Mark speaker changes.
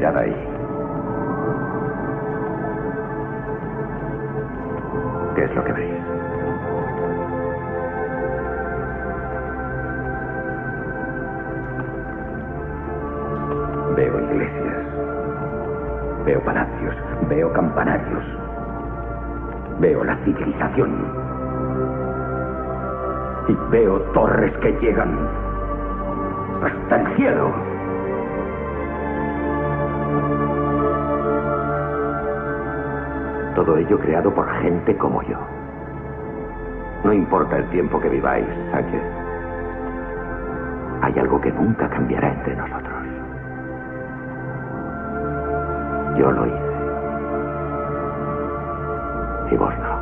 Speaker 1: Mirad ahí. ¿Qué es lo que veis? Veo iglesias, veo palacios, veo campanarios, veo la civilización y veo torres que llegan hasta el cielo. Todo ello creado por gente como yo. No importa el tiempo que viváis, Sánchez. Hay algo que nunca cambiará entre nosotros. Yo lo hice. Y vos no.